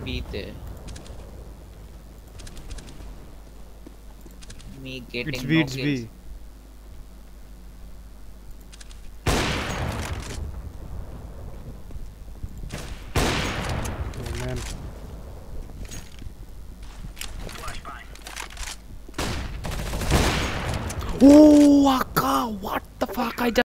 B there. Me It's getting B, no it's kills. B. Oh man. Oh, Akka, what the fuck? I just